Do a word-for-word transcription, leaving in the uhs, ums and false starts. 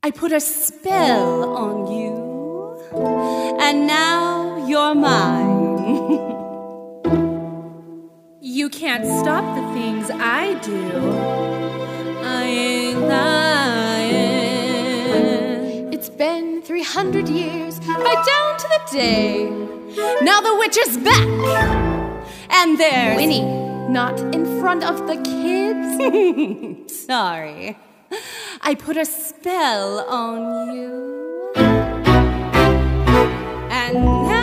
I put a spell on you, and now you're mine. You can't stop the things I do. I ain't lying. It's been three hundred years, right down to the day. Now the witch is back, and there's Winnie, not in front of the kids. Sorry. I put a spell on you, and